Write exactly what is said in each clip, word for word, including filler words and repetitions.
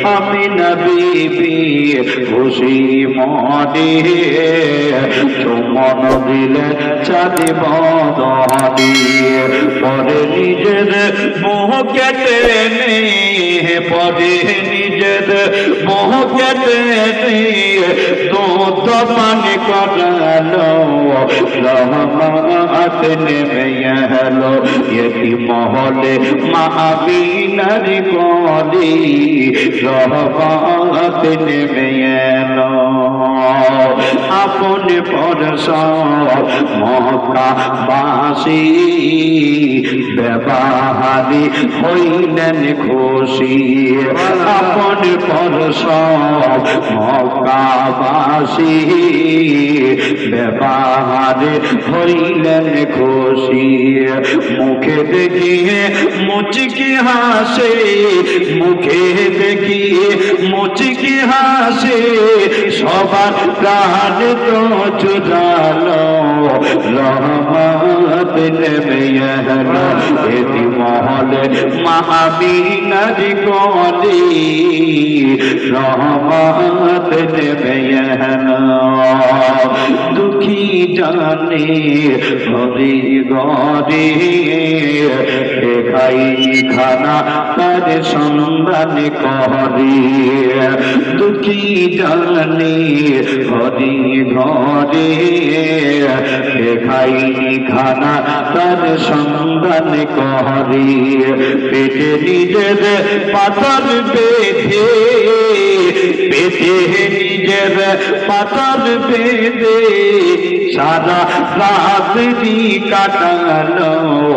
আমিনা বিবি খুশি মনে চুমন দিলে চাঁদি বদনে পরে নিজের মোহ কেটে নে পরে নিজের মোহ কেটে নে দুধ পানি করালো রহমত নেমে এলো এটি মহলে মা আমিনার কোলে রহমত নেমে এলো আপন পরশা মক্কাবাসী ব্যবহারি হইলেন খুশি আপন পরশা মক্কাবাসী ব্যবহারে হইলেন খুশি মুখে দেখিয়ে মুচকি হাসে মুখে দেখিয়ে মুচকি হাসে সবার প্রাণ তো জুড়ালো রহমত নেমে এলো এটি মহলে মা আমিনার কোলে রহমত নেমে এলো দুঃখী জানে ঘরে ঘরে খাই খানা তার সন্ধান করে দুঃখী জানে ঘরে ঘরে খাই খানা তার সন্ধান করে পেটে নিজের পাথর বেঁধে পেটে নিজের পাথর বেঁধে সারা রাত দি কাটালো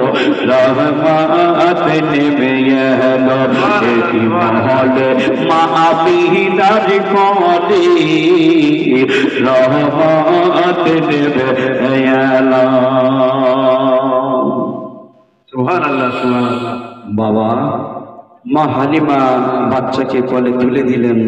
রহমত নেমে এলো এটি মহলে মা আমিনার কোলে রহমত নেমে এলো সুবহানাল্লাহ সুবহানাল্লাহ। বাবা মা হালিমা বাচ্চাকে কোলে তুলে দিলেন।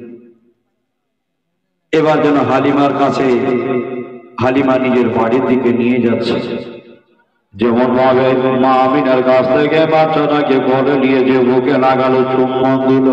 এবার যেন হালিমার কাছে হালিমা নিজের বাড়ির দিকে নিয়ে যাচ্ছে। যেমন ভাবে মা আমিনার কাছ থেকে বাচ্চাটাকে কোলে নিয়ে যে বুকে লাগালো চুম্বন দিল।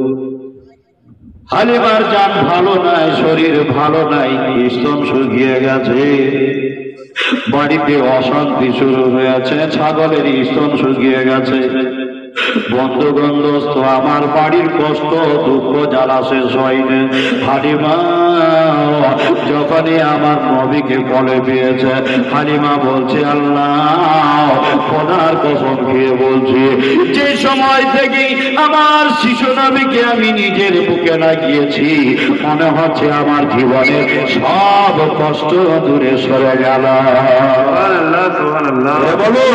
হালিমার জান ভালো নাই, শরীর ভালো নাই, স্তন শুকিয়ে গেছে, বাড়িতে অশান্তি শুরু হয়েছে, ছাগলের স্তন শুকিয়ে গেছে। বন্ধুগণ দোস্ত আমার বাড়ির কষ্ট দুঃখ জ্বালা শেষ হয়নি। হালিমা যখনই আমার নবীকে কোলে পেয়েছে হালিমা বলছে আল্লাহ খোদার কসম খেয়ে বলছি যে সময় থেকে আমার শিশু নবীকে আমি নিজের বুকে লাগিয়েছি মনে হচ্ছে আমার জীবনের সব কষ্ট দূরে সরে গেল। সুবহানাল্লাহ সুবহানাল্লাহ। বলুন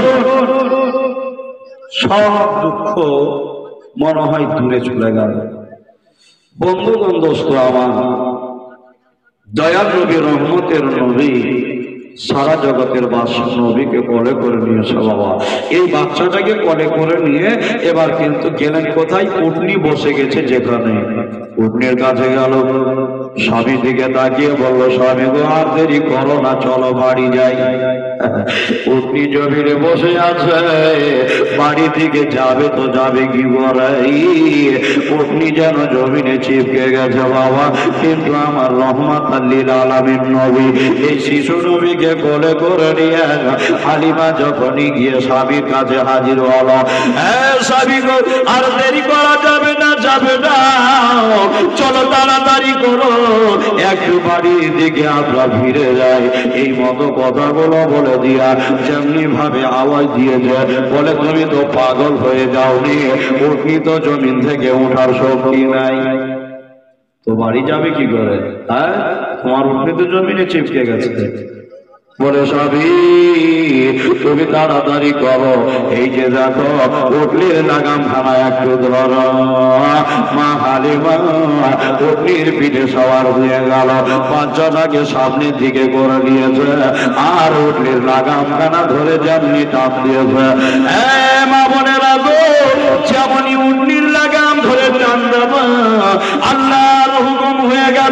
সব দুঃখ মনে হয় দূরে চলে গেল। বন্ধুগণ দোস্ত আমার দয়াল নবী রহমতের নবী সারা জগতের বাস নবীকে কোলে করে নিয়েছে। বাবা এই বাচ্চাটাকে কোলে করে নিয়ে এবার কিন্তু গেলেন কোথায়? উটনি বসে গেছে যেখানে। উটনির কাছে গেল, স্বামী দিকে তাকিয়ে বলল স্বামী গো আর দেরি করো না, চলো বাড়ি যাই। উটনি জমিনে বসে আছে, বাড়ি থেকে যাবে তো যাবে কি করে? উটনি যেন জমিনে চিপকে গেছে বাবা। কিন্তু আমার রহমত লিল আলামিন নবী এই শিশু নবীকে কোলে করে নিয়ে হালিমা যখনই গিয়ে স্বামীর কাছে হাজির হলো, স্বামী গো আর দেরি করা যাবে না, যাবে না, চলো তাড়াতাড়ি করো, একটু বাড়ির দিকে আমরা ফিরে যাই। এই মতো কথাগুলো বলে দিয়া যেমনি ভাবে আওয়াজ দিয়েছে বলে তুমি তো পাগল হয়ে যাওনি, উঠনি তো জমিন থেকে ওঠার শক্তি নাই, তো বাড়ি যাবে কি করে? হ্যাঁ তোমার উঠনি তো জমিনে চিপকে গেছে। বলে স্বামী তুমি তাড়াতাড়ি করো, এই যে দেখো উটলির লাগাম খানা একটু ধরো। মা হালিমা উটলির পিঠে সবার হয়ে গেল, বাচ্চাটাকে সামনের দিকে করে নিয়েছে আর উটলির লাগাম খানা ধরে যেমনি টাপ দিয়েছে। মা বোনেরা গো যেমনই উটলির লাগাম ধরে টান দেব আল্লাহর হুকুম হয়ে গেল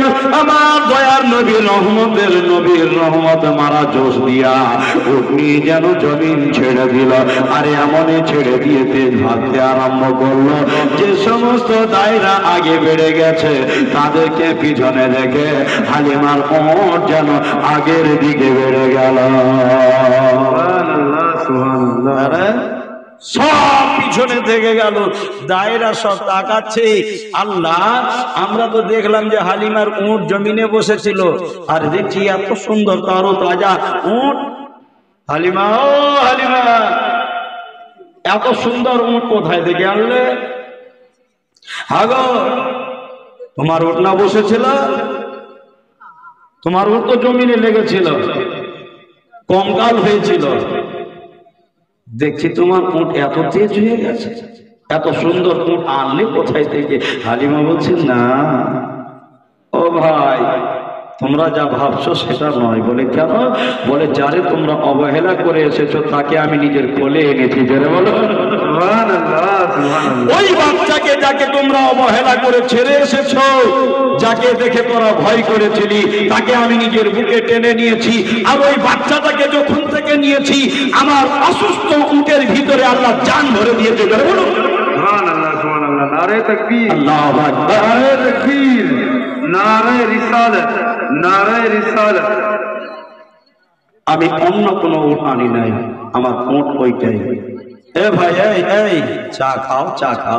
আমার দয়ার নবী রহমতের নবীর রহমত মারা জোশ দিয়া উঠনি যেন জমিন ছেড়ে দিল। আরে এমনই ছেড়ে দিয়ে তেজ ভাবতে আরম্ভ করলো যে সমস্ত দায়রা আগে বেড়ে গেছে তাদেরকে পিছনে রেখে হালিমার ওঁট যেন আগের দিকে বেড়ে গেল। সুবহানাল্লাহ, সুবহানাল্লাহ। সব পিছনে থেকে গেল, দায়রা সব তাকাচ্ছে। আল্লাহ, আমরা তো দেখলাম যে হালিমার উট জমিনে বসেছিল, আর দেখছি এত সুন্দর তারো তাজা উট। হালিমা, ও হালিমা, এত সুন্দর উট কোথায় থেকে আনলে? হাগো, তোমার উট না বসেছিল? তোমার উট তো জমিনে লেগেছিল, কঙ্কাল হয়েছিল। দেখছি তোমার উট এত তেজ হয়ে গেছে, এত সুন্দর উট আনলে কোথায় থেকে? হালিমা বলছে, না ও ভাই, তোমরা যা ভাবছো সেটা নয়। বলে কেন? বলে যারে তোমরা অবহেলা করে এসেছো তাকে আমি নিজের কোলে এনেছি। যারে বলো সুবহানাল্লাহ, সুবহানাল্লাহ। ওই বাচ্চাকে যাকে তোমরা অবহেলা করে ছেড়ে এসেছো, যাকে দেখে তোরা ভয় করেছিলি, তাকে আমি নিজের বুকে টেনে নিয়েছি। আর ওই বাচ্চাটাকে যখন থেকে নিয়েছি আমার অসুস্থ উটের ভিতরে আল্লাহ জান ভরে দিয়েছে। যারে বলো সুবহানাল্লাহ, সুবহানাল্লাহ। নারে তাকবীর, আল্লাহু আকবার। নারে তাকবীর, নারে রিসালাত, নারে রিসালাত। আমি অন্য কোনো উট আনি নাই, আমার উট ওইটাই। এ ভাই, এই এই চা খাও, চা খাও।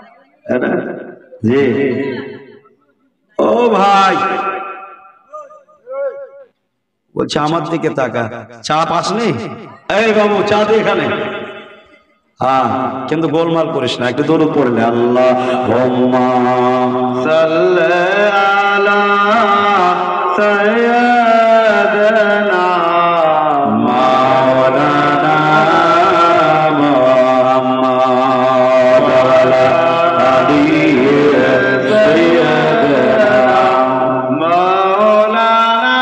জি, ও ভাই, বলছে আমার দিকে তাকা, চা পাস নি? এই বাবু, চা দে এখানে। হ্যাঁ, কিন্তু গোলমাল করিস না, একটু দরুদ পড়লে আল্লাহ সাল্লি আলা সাইয়্যিদিনা মাওলানা মুহাম্মদ ওয়ালা আলিহি সাইয়্যিদিনা মাওলানা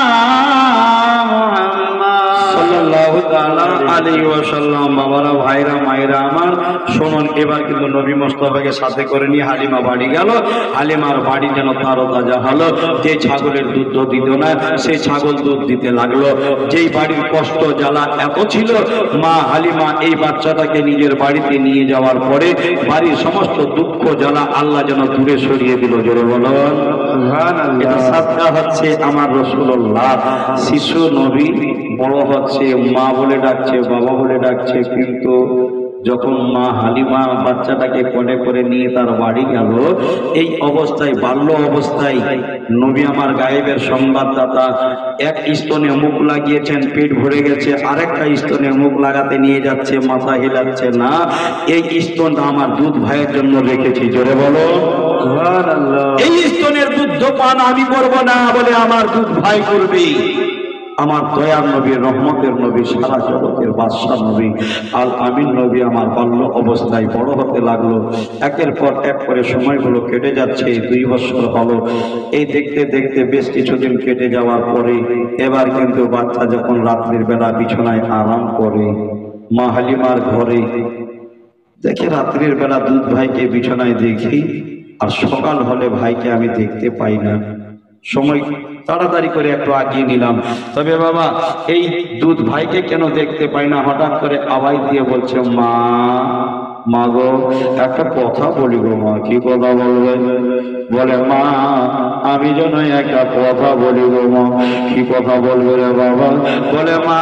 মুহাম্মদ সাল্লাল্লাহু তাআলা আলাইহি ওয়াসাল্লাম। বাবারা, ভাইরা, মায়েরা আমার শুনুন, এবার কিন্তু নবী মুস্তাফাকে সাথে করে নিয়ে হালিমা বাড়ি গেল। হালিমার বাড়ি যেন তারও তাজা হলো। যে ছাগলের দুধ তো দিত না, সেই ছাগল দুধ দিতে লাগলো। যেই বাড়ির কষ্ট জ্বালা এত ছিল, মা হালিমা এই বাচ্চাটাকে নিজের বাড়িতে নিয়ে যাওয়ার পরে বাড়ির সমস্ত দুঃখ জ্বালা আল্লাহ যেন দূরে সরিয়ে দিল। জোরে বলো সুবহানাল্লাহ। এটা সাদকা হচ্ছে আমার রাসূলুল্লাহ। শিশু নবী বড় হচ্ছে, মা বলে ডাকছে, বাবা বলে ডাকছে, কিন্তু যখন মা হালিমা বাচ্চাটাকে কোলে করে নিয়ে তার বাড়ি গেল, এই অবস্থায়, বাল্য অবস্থায় নবী আমার গায়েবের সংবাদদাতা এক স্তনে মুখ লাগিয়েছেন, পেট ভরে গেছে, আরেকটা স্তনে মুখ লাগাতে নিয়ে যাচ্ছে, মাথা হিলাচ্ছে না। এই স্তনটা আমার দুধ ভাইয়ের জন্য রেখেছি। জোরে বলো সুবহানাল্লাহ। এই স্তনের দুধ পান আমি করবো না, বলে আমার দুধ ভাই করবে। আমার দয়ার নবী, রহমতের নবী, সারা জগতের বাদশাহ নবী আল আমিন নবী আমার বাল্য অবস্থায় বড় হতে লাগলো। একের পর এক করে সময়গুলো কেটে যাচ্ছে, দুই বছর হলো। এই দেখতে দেখতে বেশ কিছুদিন কেটে যাওয়ার পরে এবার কিন্তু বাচ্চা যখন রাত্রির বেলা বিছানায় আরাম করে মা হালিমার ঘরে, দেখে রাত্রির বেলা দুধ ভাইকে বিছানায় দেখি, আর সকাল হলে ভাইকে আমি দেখতে পাই না। সময় তাড়াতাড়ি করে একটু আগিয়ে নিলাম, তবে বাবা এই দুধ ভাইকে কেন দেখতে পাই না? হঠাৎ করে আওয়াজ দিয়ে বলছে, মা মা গো, একটা কথা বলি গো মা। কি কথা বলবে? বলে, মা আমি যেন একটা কথা বলি গো মা। কি কথা বলবে রে বাবা? বলে, মা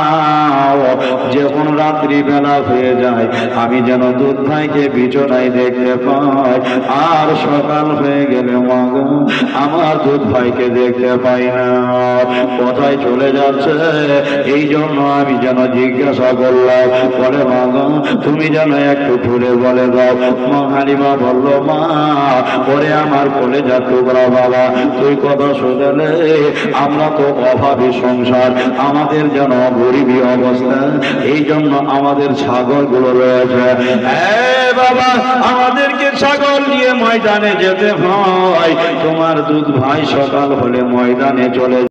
যখন রাত্রি বেলা হয়ে যায় আমি যেন দুধ ভাইকে বিছানায় দেখতে পাই, আর সকাল হয়ে গেলে মা গো আমার দুধ ভাইকে দেখতে পাই না, কোথায় চলে যাচ্ছে? এই জন্য আমি যেন জিজ্ঞাসা করলাম। বলে, মা গো তুমি যেন একটু ঘুরে বলে দাও। মা হালিমা বলল, মা পরে আমার কলেজা টুকরা বাবা, তুই কথা শুনলে আমরা তো অভাবী সংসার, আমাদের যেন গরিবী অবস্থা, এই জন্য আমাদের ছাগল গুলো রয়েছে। বাবা আমাদেরকে ছাগল নিয়ে ময়দানে যেতে হয়, তোমার দুধ ভাই সকাল হলে ময়দানে চলে